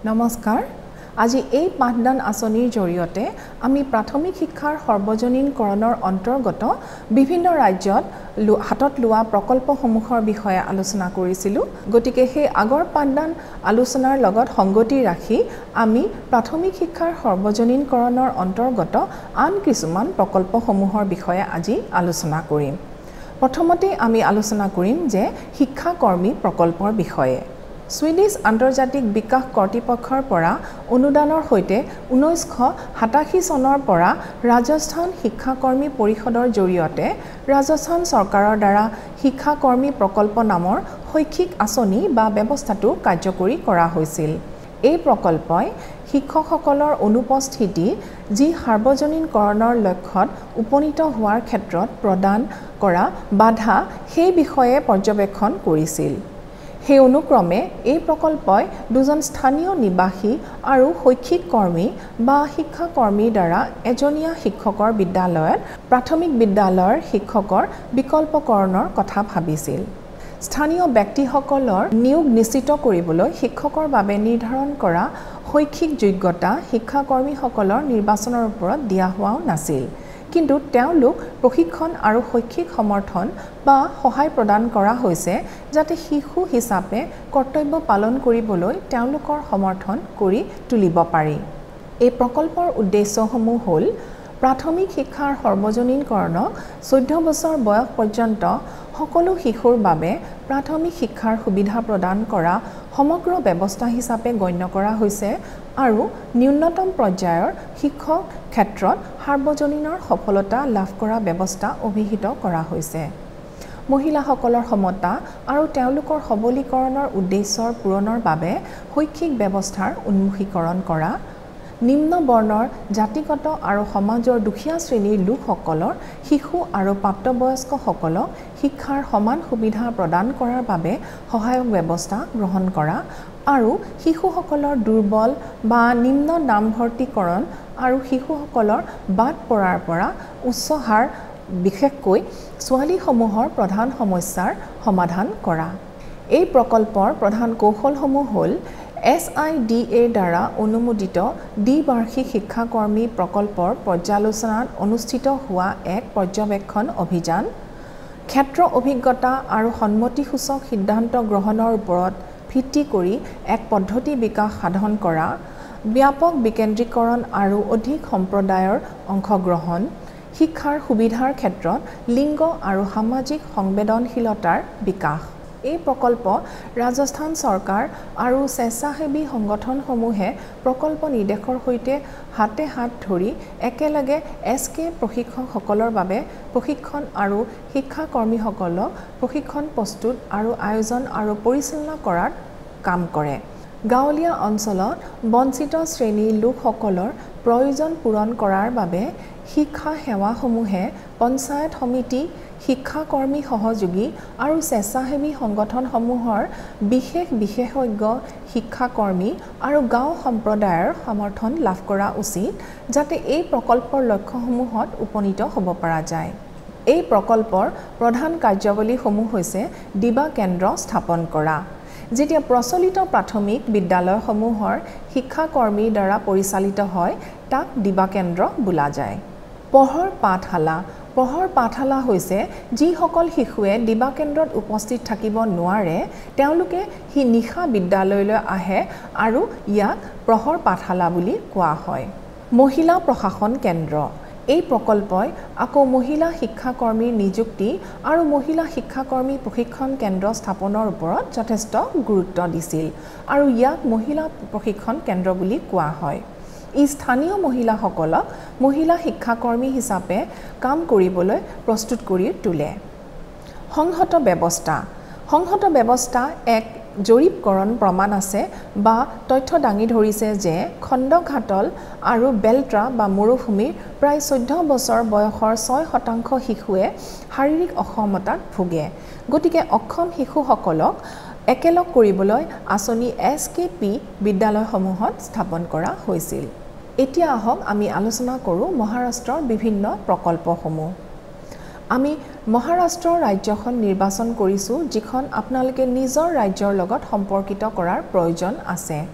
নমস্কাৰ আজি এই পাঠদান আঁচনিৰ জৰিয়তে আমি প্ৰাথমিক শিক্ষাৰ সৰ্বজনীনকৰণৰ অন্তৰ্গত বিভিন্ন ৰাজ্যত হাতত লোৱা প্ৰকল্পসমূহৰ বিষয়ে আলোচনা কৰিছিলোঁ গতিকে সেই আগৰ পাঠদান আলোচনাৰ লগত সংগতি ৰাখি আমি প্ৰাথমিক শিক্ষাৰ সৰ্বজনীনকৰণৰ অন্তৰ্গত আন কিছুমান প্ৰকল্পসমূহৰ বিষয়ে আজি আলোচনা কৰিম প্ৰথমতে আমি আলোচনা কৰিম যে শিক্ষাকৰ্মী প্ৰকল্পৰ বিষয়ে সুইডিছ আন্তৰ্জাতিক বিকাশ কৰ্তৃপক্ষৰ পৰা অনুদানৰ সৈতে 1987 চনৰ পৰা ৰাজস্থান শিক্ষাকৰ্মী পৰিষদৰ জৰিয়তে ৰাজস্থান চৰকাৰৰ দ্বাৰা শিক্ষাকৰ্মী প্ৰকল্প নামৰ শৈক্ষিক আঁচনি বা ব্যৱস্থাটো কাৰ্যকৰী কৰা হৈছিল এই প্ৰকল্পই শিক্ষকসকলৰ অনুপস্থিতি যি সাৰ্বজনীনকৰণৰ লক্ষ্যত উপনীত হোৱাৰ ক্ষেত্ৰত প্ৰদান কৰা বাধা সেই বিষয়ে পৰ্যবেক্ষণ কৰিছিল সেই অনুক্ৰমে এই প্ৰকল্পই দুজন স্থানীয় নিবাসী আৰু শৈক্ষিক কৰ্মী বা শিক্ষাকৰ্মীৰ দ্বাৰা এজনীয়া শিক্ষকৰ বিদ্যালয়ত প্ৰাথমিক বিদ্যালয়ৰ শিক্ষকৰ বিকল্পকৰণৰ কথা ভাবিছিল স্থানীয় ব্যক্তিসকলৰ নিয়োগ নিশ্চিত কৰিবলৈ শিক্ষকৰ বাবে নিৰ্ধাৰণ কৰা শৈক্ষিক যোগ্যতা শিক্ষাকৰ্মীসকলৰ নিৰ্বাচনৰ ওপৰত দিয়া হোৱাও নাছিল কিন্তু তেওঁলোক প্ৰশিক্ষণ আৰু শৈক্ষিক সমৰ্থন বা সহায় প্ৰদান কৰা হৈছে যাতে শিশু হিচাপে কৰ্তব্য পালন কৰিবলৈ তেওঁলোকৰ সমৰ্থন কৰি তুলিব পাৰি এই প্ৰকল্পৰ উদ্দেশ্যসমূহ হ'ল প্ৰাথমিক শিক্ষাৰ সৰ্বজনীনকৰণক 14 বছৰ বয়স পৰ্যন্ত সকলো শিশুৰ বাবে প্ৰাথমিক শিক্ষাৰ সুবিধা প্ৰদান কৰা সমগ্ৰ ব্যৱস্থা হিচাপে গণ্য কৰা হৈছে আৰু ন্যূনতম পৰ্যায়ৰ শিক্ষক ক্ষেত্ৰত সাৰ্বজনীনৰ সফলতা লাভ কৰা ব্যৱস্থা অভিহিত কৰা হৈছে মহিলাসকলৰ সমতা আৰু তেওঁলোকৰ সবলীকৰণৰ উদ্দেশ্যৰ পূৰণৰ বাবে শৈক্ষিক ব্যৱস্থাৰ উন্মুখীকৰণ কৰা নিম্ন বৰ্ণৰ জাতিগত আৰু সমাজৰ দুখীয়া শ্ৰেণীৰ লোকসকলৰ শিশু আৰু প্ৰাপ্তবয়স্কসকলক শিক্ষাৰ সমান সুবিধা প্ৰদান কৰাৰ বাবে সহায়ক ব্যৱস্থা গ্ৰহণ কৰা আৰু শিশুসকলৰ দুৰ্বল বা নিম্ন নামভৰ্তিকৰণ আৰু শিশুসকলৰ বাদ পৰাৰ পৰা উচ্চ হাৰ বিশেষকৈ ছোৱালীসমূহৰ প্ৰধান সমস্যাৰ সমাধান কৰা এই প্ৰকল্পৰ প্ৰধান কৌশলসমূহ হ'ল SIDA দ্বাৰা অনুমোদিত দ্বিবাৰ্ষিক শিক্ষাকৰ্মী প্ৰকল্পৰ পৰ্যালোচনাত অনুষ্ঠিত হোৱা এক পৰ্যবেক্ষণ অভিযান ক্ষেত্ৰ অভিজ্ঞতা আৰু সন্মতিসূচক সিদ্ধান্ত গ্ৰহণৰ ওপৰত ভিত্তি কৰি এক পদ্ধতি বিকাশ সাধন কৰা ব্যাপক বিকেন্দ্ৰীকৰণ আৰু অধিক সম্প্ৰদায়ৰ অংশগ্ৰহণ শিক্ষাৰ সুবিধাৰ ক্ষেত্ৰত লিংগ আৰু সামাজিক সংবেদনশীলতাৰ বিকাশ এই প্ৰকল্প ৰাজস্থান চৰকাৰ আৰু স্বেচ্ছাসেৱী সংগঠনসমূহে প্ৰকল্প নিৰ্দেশৰ সৈতে হাতে হাত ধৰি একেলগে SK প্ৰশিক্ষকসকলৰ বাবে প্ৰশিক্ষণ আৰু শিক্ষাকৰ্মীসকলক প্ৰশিক্ষণ প্ৰস্তুত আৰু আয়োজন আৰু পৰিচালনা কৰাত কাম কৰে গাঁৱলীয়া অঞ্চলত বঞ্চিত শ্ৰেণীৰ লোকসকলৰ প্ৰয়োজন পূৰণ কৰাৰ বাবে শিক্ষা সেৱাসমূহে পঞ্চায়ত সমিতি শিক্ষাকৰ্মী সহযোগী আৰু স্বেচ্ছাসেৱী সংগঠনসমূহৰ বিশেষজ্ঞ শিক্ষাকৰ্মী আৰু গাঁও সম্প্ৰদায়ৰ সমৰ্থন লাভ কৰা উচিত যাতে এই প্ৰকল্পৰ লক্ষ্যসমূহত উপনীত হ'ব পৰা যায় এই প্ৰকল্পৰ প্ৰধান কাৰ্যাৱলীসমূহ হৈছে দিবা কেন্দ্ৰ স্থাপন কৰা যেতিয়া প্ৰচলিত প্ৰাথমিক বিদ্যালয়সমূহৰ শিক্ষাকৰ্মীৰ দ্বাৰা পৰিচালিত হয় তাক দিবা কেন্দ্ৰ বোলা যায় পঢ়ৰ পাঠশালা হৈছে যিসকল শিশুৱে দিবা কেন্দ্ৰত উপস্থিত থাকিব নোৱাৰে তেওঁলোকে নিশা বিদ্যালয়লৈ আহে আৰু ইয়াক পঢ়ৰ পাঠশালা বুলি কোৱা হয় মহিলা প্ৰশাসন কেন্দ্ৰ এই প্ৰকল্পই আকৌ মহিলা শিক্ষাকৰ্মীৰ নিযুক্তি আৰু মহিলা শিক্ষাকৰ্মী প্ৰশিক্ষণ কেন্দ্ৰ স্থাপনৰ ওপৰত যথেষ্ট গুৰুত্ব দিছিল আৰু ইয়াক মহিলা প্ৰশিক্ষণ কেন্দ্ৰ বুলি কোৱা হয় ই স্থানীয় মহিলাসকলক মহিলা শিক্ষাকৰ্মী হিচাপে কাম কৰিবলৈ প্ৰস্তুত কৰি তোলে সংহত ব্যৱস্থা এক জৰীপকৰণ প্ৰমাণ আছে বা তথ্য দাঙি ধৰিছে যে খণ্ডঘাটল আৰু বেলট্ৰা বা মৰুভূমিৰ প্ৰায় 14 বছৰ বয়সৰ 6% শিশুৱে শাৰীৰিক অক্ষমতাত ভোগে গতিকে অক্ষম শিশুসকলক একেলগ কৰিবলৈ আঁচনি SKP বিদ্যালয়সমূহত স্থাপন কৰা হৈছিল এতিয়া আহক আমি আলোচনা কৰোঁ মহাৰাষ্ট্ৰৰ বিভিন্ন প্ৰকল্পসমূহ আমি মহাৰাষ্ট্ৰ ৰাজ্যখন নিৰ্বাচন কৰিছো যিখন আপোনালোকে নিজৰ ৰাজ্যৰ লগত সম্পৰ্কিত কৰাৰ প্ৰয়োজন আছে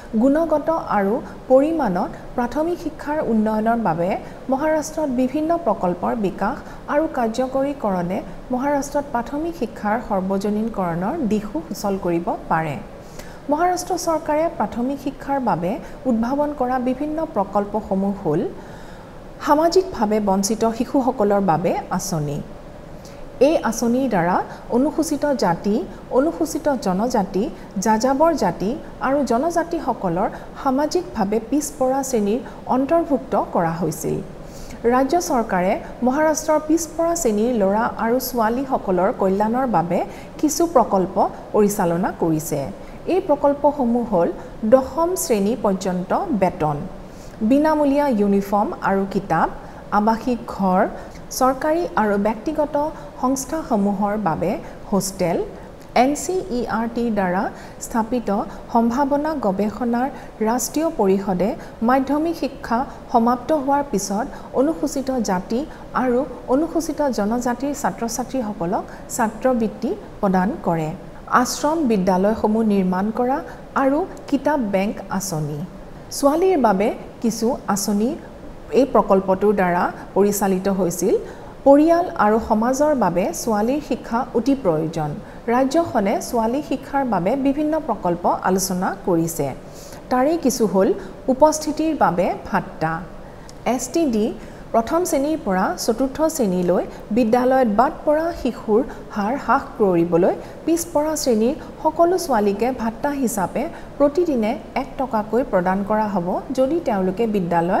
গুণগত আৰু পৰিমাণত প্ৰাথমিক শিক্ষাৰ উন্নয়নৰ বাবে মহাৰাষ্ট্ৰত বিভিন্ন প্ৰকল্পৰ বিকাশ আৰু কাৰ্যকৰীকৰণে মহাৰাষ্ট্ৰত প্ৰাথমিক শিক্ষাৰ সৰ্বজনীনকৰণৰ দিশো সুচল কৰিব পাৰে। মহাৰাষ্ট্ৰ চৰকাৰে প্ৰাথমিক শিক্ষাৰ বাবে উদ্ভাৱন কৰা বিভিন্ন প্ৰকল্পসমূহ হ'ল সামাজিকভাৱে বঞ্চিত শিশুসকলৰ বাবে আঁচনি। এই আঁচনিৰ দ্বাৰা অনুসূচিত জাতি, অনুসূচিত জনজাতি, যাযাবৰ জাতি আৰু জনজাতিসকলৰ সামাজিকভাৱে পিছপৰা শ্ৰেণীৰ অন্তৰ্ভুক্ত কৰা হৈছিল। ৰাজ্য চৰকাৰে মহাৰাষ্ট্ৰৰ পিছপৰা শ্ৰেণীৰ ল'ৰা আৰু ছোৱালীসকলৰ কল্যাণৰ বাবে কিছু প্ৰকল্প পৰিচালনা কৰিছে। এই প্ৰকল্পসমূহ হ'ল 10ম শ্ৰেণী পৰ্যন্ত বেতন, বিনামূলীয়া ইউনিফৰ্ম আৰু কিতাপ, আৱাসিক ঘৰ, চৰকাৰী আৰু ব্যক্তিগত সংস্থাসমূহৰ বাবে হোষ্টেল, NCERTৰ দ্বাৰা স্থাপিত সম্ভাৱনা গৱেষণাৰ ৰাষ্ট্ৰীয় পৰিষদে মাধ্যমিক শিক্ষা সমাপ্ত হোৱাৰ পিছত অনুসূচিত জাতি আৰু অনুসূচিত জনজাতিৰ ছাত্ৰ-ছাত্ৰীসকলক ছাত্ৰবৃত্তি প্ৰদান কৰে। আশ্ৰম বিদ্যালয়সমূহ নিৰ্মাণ কৰা আৰু কিতাপ বেংক আঁচনি। ছোৱালীৰ বাবে কিছু আঁচনি এই প্ৰকল্পটোৰ দ্বাৰা পৰিচালিত হৈছিল। পৰিয়াল আৰু সমাজৰ বাবে ছোৱালীৰ শিক্ষা অতি প্ৰয়োজন। ৰাজ্যখনে ছোৱালী শিক্ষাৰ বাবে বিভিন্ন প্ৰকল্প আলোচনা কৰিছে। তাৰে কিছু হ'ল উপস্থিতিৰ বাবে ভাত্তা, STD, প্ৰথম শ্ৰেণীৰ পৰা চতুৰ্থ শ্ৰেণীলৈ বিদ্যালয়ত বাদ পৰা শিশুৰ হাৰ হ্ৰাস কৰিবলৈ পিছপৰা শ্ৰেণীৰ সকলো ছোৱালীকে ভাত্তা হিচাপে প্ৰতিদিনে 1 টকাকৈ প্ৰদান কৰা হ'ব যদি তেওঁলোকে বিদ্যালয়ত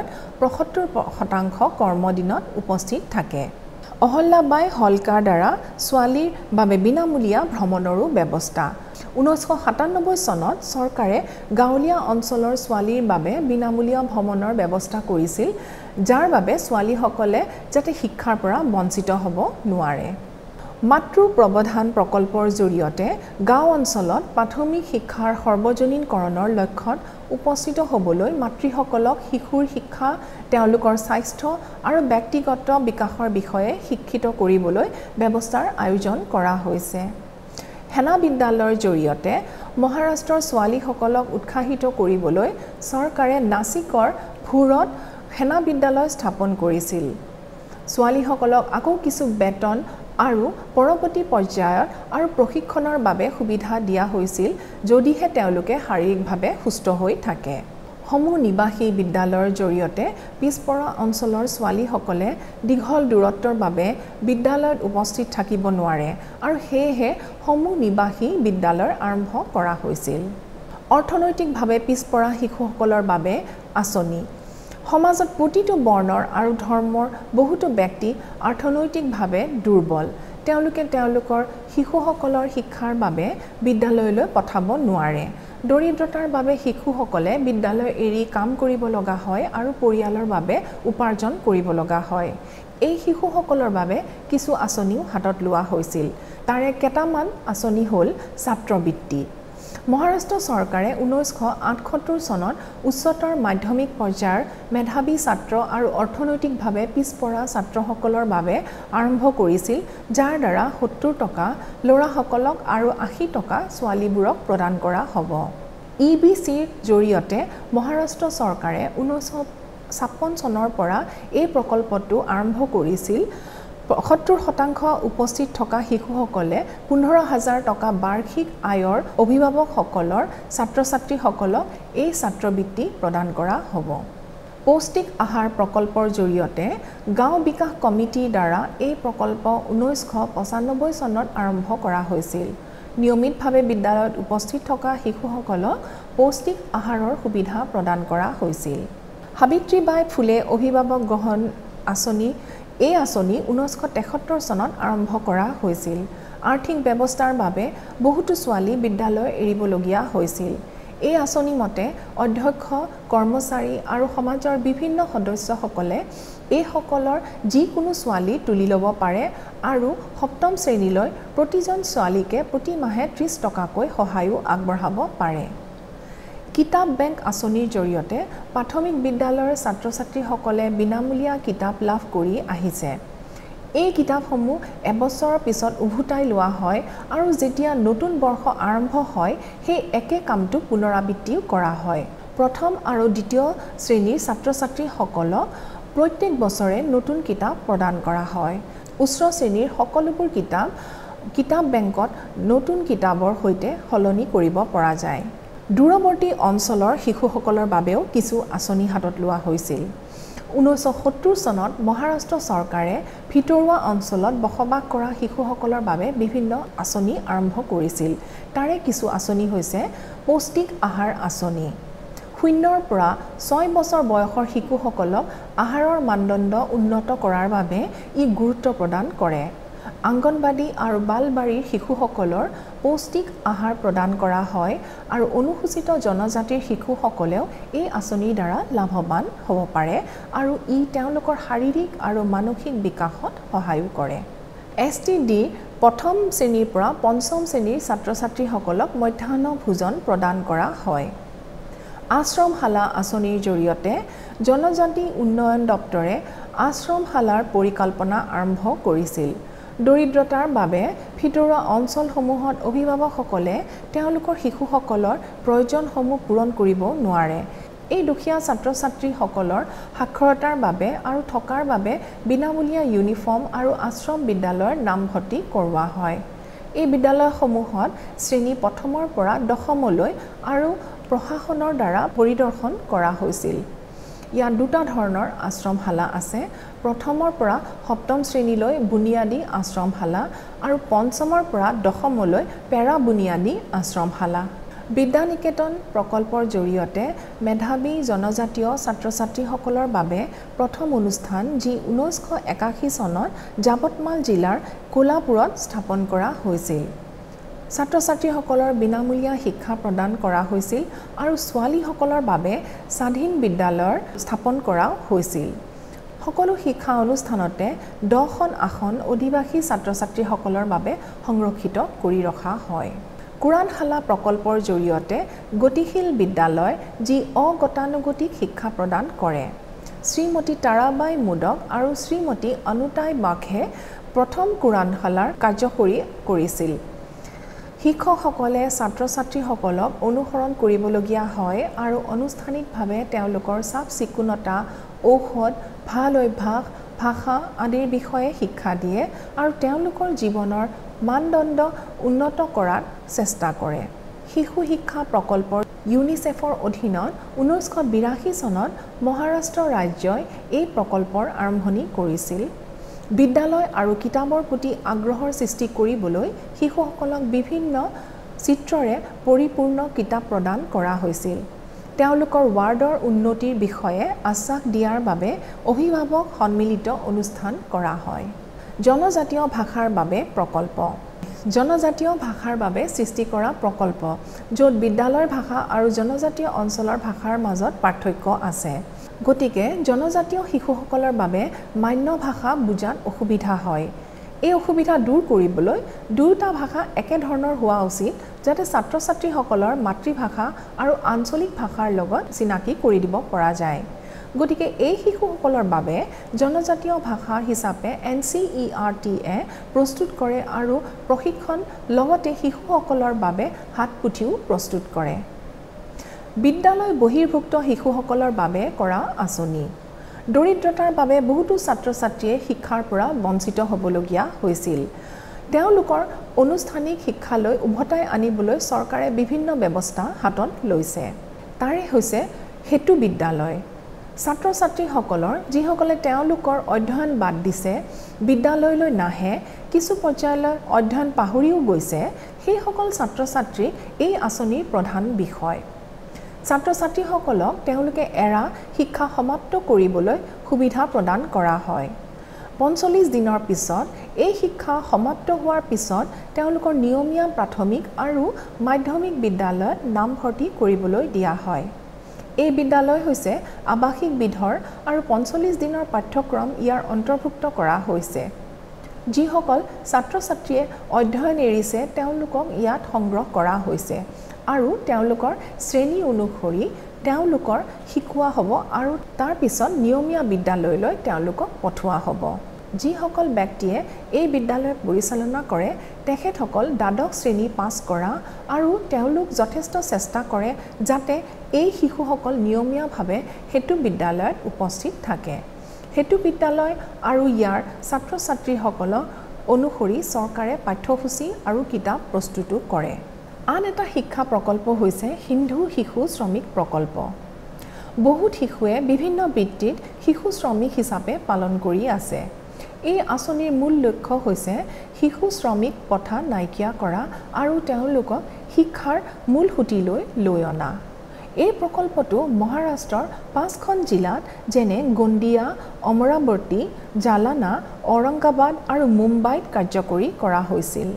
75% কৰ্মদিনত উপস্থিত থাকে। অহল্যাবাই হলকাৰ দ্বাৰা ছোৱালীৰ বাবে বিনামূলীয়া ভ্ৰমণৰো ব্যৱস্থা। 1997 চনত চৰকাৰে গাঁৱলীয়া অঞ্চলৰ ছোৱালীৰ বাবে বিনামূলীয়া ভ্ৰমণৰ ব্যৱস্থা কৰিছিল, যাৰ বাবে ছোৱালীসকলে যাতে শিক্ষাৰ পৰা বঞ্চিত হ'ব নোৱাৰে। মাতৃ প্ৰৱধান প্ৰকল্পৰ জৰিয়তে গাঁও অঞ্চলত প্ৰাথমিক শিক্ষাৰ সৰ্বজনীনকৰণৰ লক্ষ্যত উপস্থিত হ'বলৈ মাতৃসকলক শিশুৰ শিক্ষা, তেওঁলোকৰ স্বাস্থ্য আৰু ব্যক্তিগত বিকাশৰ বিষয়ে শিক্ষিত কৰিবলৈ ব্যৱস্থাৰ আয়োজন কৰা হৈছে। সেনা বিদ্যালয়ৰ জৰিয়তে মহাৰাষ্ট্ৰৰ ছোৱালীসকলক উৎসাহিত কৰিবলৈ চৰকাৰে নাছিকৰ ভোৰত সেনা বিদ্যালয় স্থাপন কৰিছিল। ছোৱালীসকলক আকৌ কিছু বেতন আৰু পৰৱৰ্তী পৰ্যায়ত আৰু প্ৰশিক্ষণৰ বাবে সুবিধা দিয়া হৈছিল যদিহে তেওঁলোকে শাৰীৰিকভাৱে সুস্থ হৈ থাকে। সমূহ নিবাসী বিদ্যালয়ৰ জৰিয়তে পিছপৰা অঞ্চলৰ ছোৱালীসকলে দীঘল দূৰত্বৰ বাবে বিদ্যালয়ত উপস্থিত থাকিব নোৱাৰে আৰু সেয়েহে সমূহ নিবাসী বিদ্যালয় আৰম্ভ কৰা হৈছিল। অৰ্থনৈতিকভাৱে পিছপৰা শিশুসকলৰ বাবে আঁচনি। সমাজত প্ৰতিটো বৰ্ণৰ আৰু ধৰ্মৰ বহুতো ব্যক্তি অৰ্থনৈতিকভাৱে দুৰ্বল। তেওঁলোকে তেওঁলোকৰ শিশুসকলৰ শিক্ষাৰ বাবে বিদ্যালয়লৈ পঠাব নোৱাৰে। দৰিদ্ৰতাৰ বাবে শিশুসকলে বিদ্যালয় এৰি কাম কৰিব লগা হয় আৰু পৰিয়ালৰ বাবে উপাৰ্জন কৰিব লগা হয়। এই শিশুসকলৰ বাবে কিছু আঁচনিও হাতত লোৱা হৈছিল। তাৰে কেইটামান আঁচনি হ'ল ছাত্ৰবৃত্তি। মহাৰাষ্ট্ৰ চৰকাৰে 1978 চনত উচ্চতৰ মাধ্যমিক পৰ্যায়ৰ মেধাৱী ছাত্ৰ আৰু অৰ্থনৈতিকভাৱে পিছপৰা ছাত্ৰসকলৰ বাবে আৰম্ভ কৰিছিল, যাৰ দ্বাৰা 70 টকা ল'ৰাসকলক আৰু 80 টকা ছোৱালীবোৰক প্ৰদান কৰা হ'ব। EBCৰ জৰিয়তে মহাৰাষ্ট্ৰ চৰকাৰে 1956 চনৰ পৰা এই প্ৰকল্পটো আৰম্ভ কৰিছিল। 70% উপস্থিত থকা শিশুসকলে 15,000 টকা বাৰ্ষিক আয়ৰ অভিভাৱকসকলৰ ছাত্ৰ-ছাত্ৰীসকলক এই ছাত্ৰবৃত্তি প্ৰদান কৰা হ'ব। পৌষ্টিক আহাৰ প্ৰকল্পৰ জৰিয়তে গাঁও বিকাশ কমিটিৰ দ্বাৰা এই প্ৰকল্প 1995 চনত আৰম্ভ কৰা হৈছিল। নিয়মিতভাৱে বিদ্যালয়ত উপস্থিত থকা শিশুসকলক পৌষ্টিক আহাৰৰ সুবিধা প্ৰদান কৰা হৈছিল। সাবিত্ৰীবাই ফুলে অভিভাৱক গ্ৰহণ আঁচনি। এই আঁচনি 1973 চনত আৰম্ভ কৰা হৈছিল। আৰ্থিক ব্যৱস্থাৰ বাবে বহুতো ছোৱালী বিদ্যালয় এৰিবলগীয়া হৈছিল। এই আঁচনি মতে অধ্যক্ষ, কৰ্মচাৰী আৰু সমাজৰ বিভিন্ন সদস্যসকলে এইসকলৰ যিকোনো ছোৱালী তুলি ল'ব পাৰে আৰু 7ম শ্ৰেণীলৈ প্ৰতিজন ছোৱালীকে প্ৰতি মাহে 30 টকাকৈ সহায়ো আগবঢ়াব পাৰে। কিতাপ বেংক আঁচনিৰ জৰিয়তে প্ৰাথমিক বিদ্যালয়ৰ ছাত্ৰ-ছাত্ৰীসকলে বিনামূলীয়া কিতাপ লাভ কৰি আহিছে। এই কিতাপসমূহ এবছৰৰ পিছত উভতাই লোৱা হয় আৰু যেতিয়া নতুন বৰ্ষ আৰম্ভ হয় সেই একে কামটো পুনৰাবৃত্তিও কৰা হয়। প্ৰথম আৰু দ্বিতীয় শ্ৰেণীৰ ছাত্ৰ-ছাত্ৰীসকলক প্ৰত্যেক বছৰে নতুন কিতাপ প্ৰদান কৰা হয়। উচ্চ শ্ৰেণীৰ সকলোবোৰ কিতাপ বেংকত নতুন কিতাপৰ সৈতে সলনি কৰিব পৰা যায়। দূৰৱৰ্তী অঞ্চলৰ শিশুসকলৰ বাবেও কিছু আঁচনি হাতত লোৱা হৈছিল। 1970 চনত মহাৰাষ্ট্ৰ চৰকাৰে ভিতৰুৱা অঞ্চলত বসবাস কৰা শিশুসকলৰ বাবে বিভিন্ন আঁচনি আৰম্ভ কৰিছিল। তাৰে কিছু আঁচনি হৈছে পৌষ্টিক আহাৰ আঁচনি। 0 পৰা 6 বছৰ বয়সৰ শিশুসকলক আহাৰৰ মানদণ্ড উন্নত কৰাৰ বাবে ই গুৰুত্ব প্ৰদান কৰে। আংগনবাড়ী আৰু বালবাড়ীৰ শিশুসকলৰ পৌষ্টিক আহাৰ প্ৰদান কৰা হয় আৰু অনুসূচিত জনজাতিৰ শিশুসকলেও এই আঁচনিৰ দ্বাৰা লাভৱান হ'ব পাৰে আৰু ই তেওঁলোকৰ শাৰীৰিক আৰু মানসিক বিকাশত সহায়ো কৰে। STD প্ৰথম শ্ৰেণীৰ পৰা পঞ্চম শ্ৰেণীৰ ছাত্ৰ-ছাত্ৰীসকলক মধ্যাহ্ন ভোজন প্ৰদান কৰা হয়। আশ্ৰমশালা আঁচনিৰ জৰিয়তে জনজাতি উন্নয়ন দপ্তৰে আশ্ৰমশালাৰ পৰিকল্পনা আৰম্ভ কৰিছিল। দৰিদ্ৰতাৰ বাবে ভিতৰুৱা অঞ্চলসমূহত অভিভাৱকসকলে তেওঁলোকৰ শিশুসকলৰ প্ৰয়োজনসমূহ পূৰণ কৰিব নোৱাৰে। এই দুখীয়া ছাত্ৰ-ছাত্ৰীসকলৰ সাক্ষৰতাৰ বাবে আৰু থকাৰ বাবে বিনামূলীয়া ইউনিফৰ্ম আৰু আশ্ৰম বিদ্যালয়ৰ নামভৰ্তি কৰোৱা হয়। এই বিদ্যালয়সমূহত শ্ৰেণী 1ৰ পৰা 10লৈ আৰু প্ৰশাসনৰ দ্বাৰা পৰিদৰ্শন কৰা হৈছিল। ইয়াত দুটা ধৰণৰ আশ্ৰমশালা আছে। 1ৰ পৰা 7ম শ্ৰেণীলৈ বুনিয়াদী আশ্ৰমশালা আৰু 5ৰ পৰা 10লৈ পেৰা বুনিয়াদী আশ্ৰমশালা। বিদ্যানিকেতন প্ৰকল্পৰ জৰিয়তে মেধাৱী জনজাতীয় ছাত্ৰ-ছাত্ৰীসকলৰ বাবে প্ৰথম অনুষ্ঠান যি 1981 চনত যাৱতমাল জিলাৰ কোলাপুৰত স্থাপন কৰা হৈছিল। ছাত্ৰ-ছাত্ৰীসকলৰ বিনামূলীয়া শিক্ষা প্ৰদান কৰা হৈছিল আৰু ছোৱালীসকলৰ বাবে স্বাধীন বিদ্যালয়ৰ স্থাপন কৰা হৈছিল। সকলো শিক্ষা অনুষ্ঠানতে 10খন আসন অধিবাসী ছাত্ৰ-ছাত্ৰীসকলৰ বাবে সংৰক্ষিত কৰি ৰখা হয়। কোৰাণশালা প্ৰকল্পৰ জৰিয়তে গতিশীল বিদ্যালয় যি অগতানুগতিক শিক্ষা প্ৰদান কৰে। শ্ৰীমতী তাৰাবাই মোদক আৰু শ্ৰীমতী অনুতাই বাঘে প্ৰথম কোৰাণশালাৰ কাৰ্যকৰী কৰিছিল। শিক্ষকসকলে ছাত্ৰ-ছাত্ৰীসকলক অনুসৰণ কৰিবলগীয়া হয় আৰু আনুষ্ঠানিকভাৱে তেওঁলোকৰ চাফ-চিকুণতা, ঔষধ, ভাল অভ্যাস, ভাষা আদিৰ বিষয়ে শিক্ষা দিয়ে আৰু তেওঁলোকৰ জীৱনৰ মানদণ্ড উন্নত কৰাত চেষ্টা কৰে। শিশু শিক্ষা প্ৰকল্পৰ ইউনিচেফৰ অধীনত 1982 চনত মহাৰাষ্ট্ৰ ৰাজ্যই এই প্ৰকল্পৰ আৰম্ভণি কৰিছিল। বিদ্যালয় আৰু কিতাপৰ প্ৰতি আগ্ৰহৰ সৃষ্টি কৰিবলৈ শিশুসকলক বিভিন্ন চিত্ৰৰে পৰিপূৰ্ণ কিতাপ প্ৰদান কৰা হৈছিল। তেওঁলোকৰ ৱাৰ্ডৰ উন্নতিৰ বিষয়ে আশ্বাস দিয়াৰ বাবে অভিভাৱক সন্মিলিত অনুষ্ঠান কৰা হয়। জনজাতীয় ভাষাৰ বাবে প্ৰকল্প। জনজাতীয় ভাষাৰ বাবে সৃষ্টি কৰা প্ৰকল্প, য'ত বিদ্যালয়ৰ ভাষা আৰু জনজাতীয় অঞ্চলৰ ভাষাৰ মাজত পাৰ্থক্য আছে। গতিকে জনজাতীয় শিশুসকলৰ বাবে মান্য ভাষা বুজাত অসুবিধা হয়। এই অসুবিধা দূৰ কৰিবলৈ দুয়োটা ভাষা একেধৰণৰ হোৱা উচিত, যাতে ছাত্ৰ-ছাত্ৰীসকলৰ মাতৃভাষা আৰু আঞ্চলিক ভাষাৰ লগত চিনাকি কৰি দিব পৰা যায়। গতিকে এই শিশুসকলৰ বাবে জনজাতীয় ভাষা হিচাপে NCERT-এ প্ৰস্তুত কৰে আৰু প্ৰশিক্ষণ লগতে শিশুসকলৰ বাবে হাতপুথিও প্ৰস্তুত কৰে। বিদ্যালয় বহিৰ্ভুক্ত শিশুসকলৰ বাবে কৰা আঁচনি। দৰিদ্ৰতাৰ বাবে বহুতো ছাত্ৰ-ছাত্ৰীয়ে শিক্ষাৰ পৰা বঞ্চিত হ'বলগীয়া হৈছিল। তেওঁলোকৰ আনুষ্ঠানিক শিক্ষালৈ উভতাই আনিবলৈ চৰকাৰে বিভিন্ন ব্যৱস্থা হাতত লৈছে। তাৰে হৈছে হেতু বিদ্যালয়। ছাত্ৰ-ছাত্ৰীসকলৰ যিসকলে তেওঁলোকৰ অধ্যয়ন বাদ দিছে, বিদ্যালয়লৈ নাহে, কিছু পৰ্যায়লৈ অধ্যয়ন পাহৰিও গৈছে, সেইসকল ছাত্ৰ-ছাত্ৰীক এই আঁচনিৰ প্ৰধান বিষয়। ছাত্ৰ-ছাত্ৰীসকলক তেওঁলোকে এৰা শিক্ষা সমাপ্ত কৰিবলৈ সুবিধা প্ৰদান কৰা হয়। 45 দিনৰ পিছত এই শিক্ষা সমাপ্ত হোৱাৰ পিছত তেওঁলোকৰ নিয়মীয়া প্ৰাথমিক আৰু মাধ্যমিক বিদ্যালয়ত নামভৰ্তি কৰিবলৈ দিয়া হয়। এই বিদ্যালয় হৈছে আৱাসিক বিধৰ আৰু 45 দিনৰ পাঠ্যক্ৰম ইয়াৰ অন্তৰ্ভুক্ত কৰা হৈছে। যিসকল ছাত্ৰ-ছাত্ৰীয়ে অধ্যয়ন এৰিছে তেওঁলোকক ইয়াত সংগ্ৰহ কৰা হৈছে আৰু তেওঁলোকৰ শ্ৰেণী অনুসৰি তেওঁলোকৰ শিকোৱা হ'ব আৰু তাৰ পিছত নিয়মীয়া বিদ্যালয়লৈ তেওঁলোকক পঠোৱা হ'ব। যিসকল ব্যক্তিয়ে এই বিদ্যালয় পৰিচালনা কৰে তেখেতসকল দ্বাদশ শ্ৰেণী পাছ কৰা আৰু তেওঁলোক যথেষ্ট চেষ্টা কৰে যাতে এই শিশুসকল নিয়মীয়াভাৱে হেতু বিদ্যালয়ত উপস্থিত থাকে হেতু বিদ্যালয় আৰু ইয়াৰ ছাত্ৰ ছাত্ৰীসকলক অনুসৰি চৰকাৰে পাঠ্যসূচী আৰু কিতাপ প্ৰস্তুত কৰে আন এটা শিক্ষা প্ৰকল্প হৈছে সিন্ধু শিশু শ্ৰমিক প্ৰকল্প বহুত শিশুৱে বিভিন্ন বৃত্তিত শিশু শ্ৰমিক হিচাপে পালন কৰি আছে এই আঁচনিৰ মূল লক্ষ্য হৈছে শিশু শ্ৰমিক প্ৰথা নাইকিয়া কৰা আৰু তেওঁলোকক শিক্ষাৰ মূল সুঁতিলৈ লৈ অনা এই প্ৰকল্পটো মহাৰাষ্ট্ৰৰ 5খন জিলাত যেনে গণ্ডিয়া অমৰাৱতী জালানা ঔৰংগাবাদ আৰু মুম্বাইত কাৰ্যকৰী কৰা হৈছিল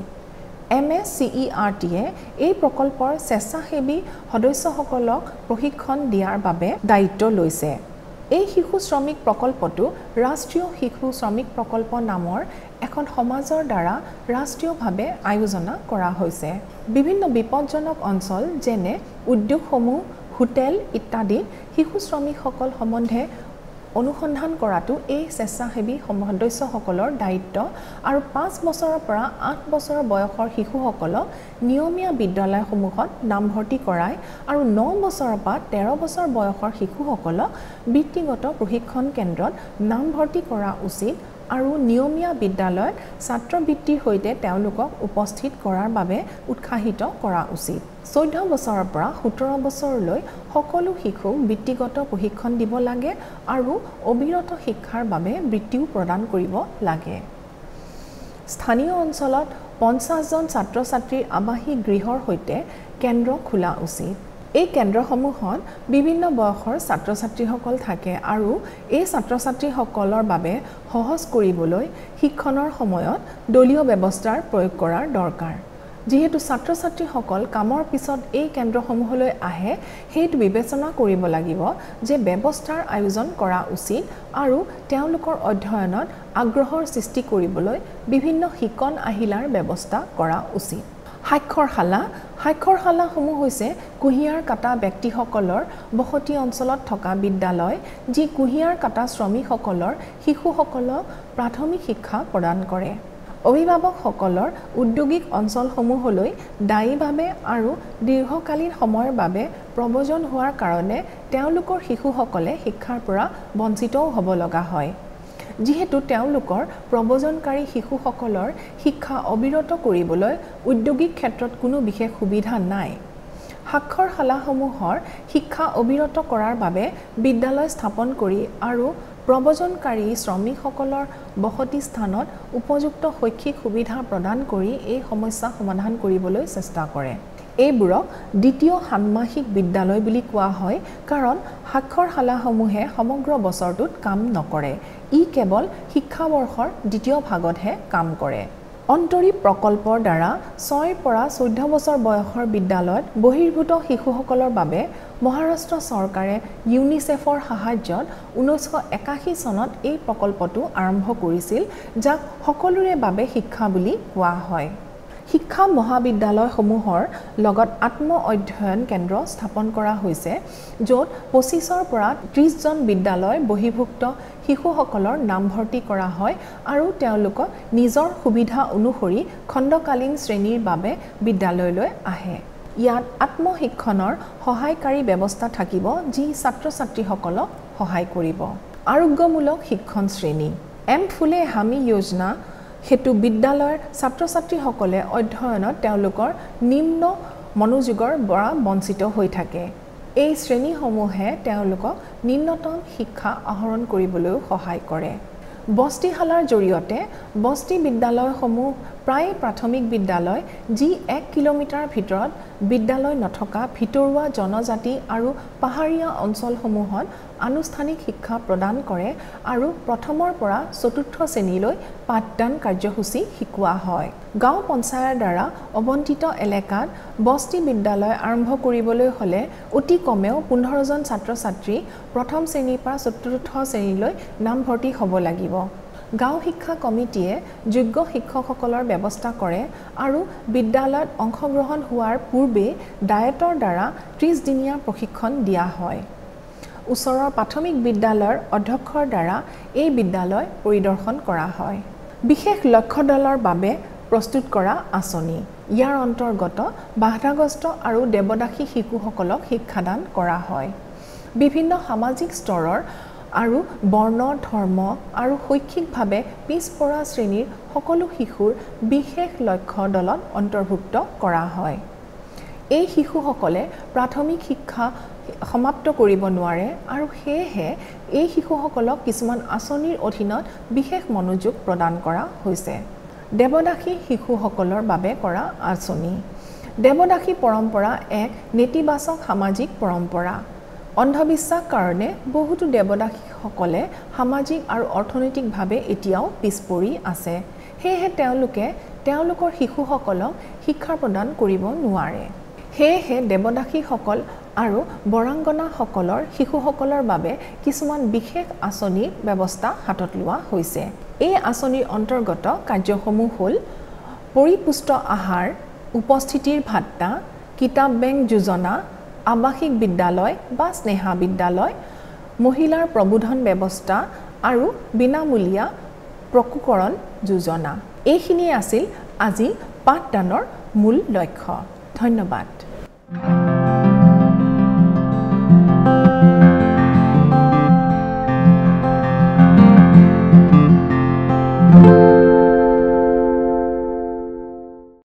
MSCERTয়ে এই প্ৰকল্পৰ স্বেচ্ছাসেৱী সদস্যসকলক প্ৰশিক্ষণ দিয়াৰ বাবে দায়িত্ব লৈছে এই শিশু শ্ৰমিক প্ৰকল্পটো ৰাষ্ট্ৰীয় শিশু শ্ৰমিক প্ৰকল্প নামৰ এখন সমাজৰ দ্বাৰা ৰাষ্ট্ৰীয়ভাৱে আয়োজনা কৰা হৈছে বিভিন্ন বিপদজনক অঞ্চল যেনে উদ্যোগসমূহ হোটেল ইত্যাদি শিশু শ্ৰমিকসকল সম্বন্ধে অনুসন্ধান কৰাটো এই স্বেচ্ছাসেৱী সদস্যসকলৰ দায়িত্ব আৰু 5 বছৰৰ পৰা 8 বছৰ বয়সৰ শিশুসকলক নিয়মীয়া বিদ্যালয়সমূহত নামভৰ্তি কৰায় আৰু 9 বছৰৰ পৰা 13 বছৰ বয়সৰ শিশুসকলক বৃত্তিগত প্ৰশিক্ষণ কেন্দ্ৰত নামভৰ্তি কৰা উচিত আৰু নিয়মীয়া বিদ্যালয়ত ছাত্ৰবৃত্তিৰ সৈতে তেওঁলোকক উপস্থিত কৰাৰ বাবে উৎসাহিত কৰা উচিত 14 বছৰৰ পৰা 17 বছৰলৈ সকলো শিশুক বৃত্তিগত প্ৰশিক্ষণ দিব লাগে আৰু অবিৰত শিক্ষাৰ বাবে বৃত্তিও প্ৰদান কৰিব লাগে স্থানীয় অঞ্চলত 50 জন ছাত্ৰ ছাত্ৰীৰ আৱাসিক গৃহৰ সৈতে কেন্দ্ৰ খোলা উচিত এই কেন্দ্ৰসমূহত বিভিন্ন বয়সৰ ছাত্ৰ ছাত্ৰীসকল থাকে আৰু এই ছাত্ৰ ছাত্ৰীসকলৰ বাবে সহজ কৰিবলৈ শিক্ষণৰ সময়ত দলীয় ব্যৱস্থাৰ প্ৰয়োগ কৰাৰ দৰকাৰ যেহেতু ছাত্ৰ ছাত্ৰীসকল কামৰ পিছত এই কেন্দ্ৰসমূহলৈ আহে সেইটো বিবেচনা কৰিব লাগিব যে ব্যৱস্থাৰ আয়োজন কৰা উচিত আৰু তেওঁলোকৰ অধ্যয়নত আগ্ৰহৰ সৃষ্টি কৰিবলৈ বিভিন্ন শিকন আহিলাৰ ব্যৱস্থা কৰা উচিত সাক্ষৰশালাসমূহ হৈছে কুঁহিয়াৰ কাটা ব্যক্তিসকলৰ বসতি অঞ্চলত থকা বিদ্যালয় যি কুঁহিয়াৰ কাটা শ্ৰমিকসকলৰ শিশুসকলক প্ৰাথমিক শিক্ষা প্ৰদান কৰে অভিভাৱকসকলৰ উদ্যোগিক অঞ্চলসমূহলৈ দায়ীভাৱে আৰু দীৰ্ঘকালীন সময়ৰ বাবে প্ৰব্ৰজন হোৱাৰ কাৰণে তেওঁলোকৰ শিশুসকলে শিক্ষাৰ পৰা বঞ্চিতও হ'ব লগা হয় যিহেতু তেওঁলোকৰ প্ৰব্ৰজনকাৰী শিশুসকলৰ শিক্ষা অবিৰত কৰিবলৈ উদ্যোগিক ক্ষেত্ৰত কোনো বিশেষ সুবিধা নাই সাক্ষৰশালাসমূহৰ শিক্ষা অবিৰত কৰাৰ বাবে বিদ্যালয় স্থাপন কৰি আৰু প্ৰব্ৰজনকাৰী শ্ৰমিকসকলৰ বসতি স্থানত উপযুক্ত শৈক্ষিক সুবিধা প্ৰদান কৰি এই সমস্যা সমাধান কৰিবলৈ চেষ্টা কৰে এইবোৰক দ্বিতীয় ষান্মাসিক বিদ্যালয় বুলি কোৱা হয় কাৰণ সাক্ষৰশালাসমূহে সমগ্ৰ বছৰটোত কাম নকৰে ই কেৱল শিক্ষাবৰ্ষৰ দ্বিতীয় ভাগতহে কাম কৰে অন্তৰীপ প্ৰকল্পৰ দ্বাৰা 6 পৰা 14 বছৰ বয়সৰ বিদ্যালয়ত বহিৰ্ভূত শিশুসকলৰ বাবে মহাৰাষ্ট্ৰ চৰকাৰে ইউনিচেফৰ সাহায্যত 1981 চনত এই প্ৰকল্পটো আৰম্ভ কৰিছিল যাক সকলোৰে বাবে শিক্ষা বুলি কোৱা হয় শিক্ষা মহাবিদ্যালয়সমূহৰ লগত আত্ম অধ্যয়ন কেন্দ্ৰ স্থাপন কৰা হৈছে য'ত 25ৰ পৰা 30 জন বিদ্যালয় বহিৰ্ভূত শিশুসকলৰ নামভৰ্তি কৰা হয় আৰু তেওঁলোকক নিজৰ সুবিধা অনুসৰি খণ্ডকালীন শ্ৰেণীৰ বাবে বিদ্যালয়লৈ আহে ইয়াত আত্মশিক্ষণৰ সহায়কাৰী ব্যৱস্থা থাকিব যি ছাত্ৰ ছাত্ৰীসকলক সহায় কৰিব আৰোগ্যমূলক শিক্ষণ শ্ৰেণী ফুলে হামি যোজনা হেতু বিদ্যালয়ৰ ছাত্ৰ ছাত্ৰীসকলে অধ্যয়নত তেওঁলোকৰ নিম্ন মনোযোগৰ পৰা বঞ্চিত হৈ থাকে এই শ্ৰেণীসমূহে তেওঁলোকক নিম্নতম শিক্ষা আহৰণ কৰিবলৈ সহায় কৰে বস্তিশালাৰ জৰিয়তে বস্তি বিদ্যালয়সমূহ প্ৰায় প্ৰাথমিক বিদ্যালয় যি 1 কিলোমিটাৰ ভিতৰত বিদ্যালয় নথকা ভিতৰুৱা জনজাতি আৰু পাহাৰীয়া অঞ্চলসমূহত আনুষ্ঠানিক শিক্ষা প্ৰদান কৰে আৰু প্ৰথমৰ পৰা চতুৰ্থ শ্ৰেণীলৈ পাঠদান কাৰ্যসূচী শিকোৱা হয় গাঁও পঞ্চায়তৰ দ্বাৰা অৱণ্টিত এলেকাত বস্তি বিদ্যালয় আৰম্ভ কৰিবলৈ হ'লে অতি কমেও 15 জন ছাত্ৰ ছাত্ৰী প্ৰথম শ্ৰেণীৰ পৰা চতুৰ্থ শ্ৰেণীলৈ নামভৰ্তি হ'ব লাগিব গাঁও শিক্ষা কমিটিয়ে যোগ্য শিক্ষকসকলৰ ব্যৱস্থা কৰে আৰু বিদ্যালয়ত অংশগ্ৰহণ হোৱাৰ পূৰ্বে ডায়েটৰ দ্বাৰা 30 দিনীয়া প্ৰশিক্ষণ দিয়া হয় ওচৰৰ প্ৰাথমিক বিদ্যালয়ৰ অধ্যক্ষৰ দ্বাৰা এই বিদ্যালয় পৰিদৰ্শন কৰা হয়। বিশেষ লক্ষ্য দলৰ বাবে প্ৰস্তুত কৰা আঁচনি ইয়াৰ অন্তৰ্গত বাধাগ্ৰস্ত আৰু দেৱদাসী শিশুসকলক শিক্ষাদান কৰা হয়। বিভিন্ন সামাজিক স্তৰৰ আৰু বৰ্ণ ধৰ্ম আৰু শৈক্ষিকভাৱে পিছপৰা শ্ৰেণীৰ সকলো শিশুৰ বিশেষ লক্ষ্য দলত অন্তৰ্ভুক্ত কৰা হয়। এই শিশুসকলে প্ৰাথমিক শিক্ষা সমাপ্ত কৰিব নোৱাৰে আৰু সেয়েহে এই শিশুসকলক কিছুমান আঁচনিৰ অধীনত বিশেষ মনোযোগ প্ৰদান কৰা হৈছে। দেৱদাসী শিশুসকলৰ বাবে কৰা আঁচনি দেৱদাসী পৰম্পৰা এক নেতিবাচক সামাজিক পৰম্পৰা। অন্ধবিশ্বাস কাৰণে বহুতো দেৱদাসীসকলে সামাজিক আৰু অৰ্থনৈতিকভাৱে এতিয়াও পিছপৰি আছে। সেয়েহে তেওঁলোকে তেওঁলোকৰ শিশুসকলক শিক্ষা প্ৰদান কৰিব নোৱাৰে। সেয়েহে দেৱদাসীসকল আৰু বৰাংগনাসকলৰ শিশুসকলৰ বাবে কিছুমান বিশেষ আঁচনিৰ ব্যৱস্থা হাতত লোৱা হৈছে। এই আঁচনিৰ অন্তৰ্গত কাৰ্যসমূহ হ'ল পৰিপুষ্ট আহাৰ, উপস্থিতিৰ ভাত্তা, কিতাপ বেংক যোজনা, আৱাসিক বিদ্যালয় বা স্নেহা বিদ্যালয়, মহিলাৰ প্ৰবোধন ব্যৱস্থা আৰু বিনামূলীয়া প্ৰকূকৰণ যোজনা। এইখিনিয়ে আছিল আজি পাঠদানৰ মূল লক্ষ্য। ধন্যবাদ।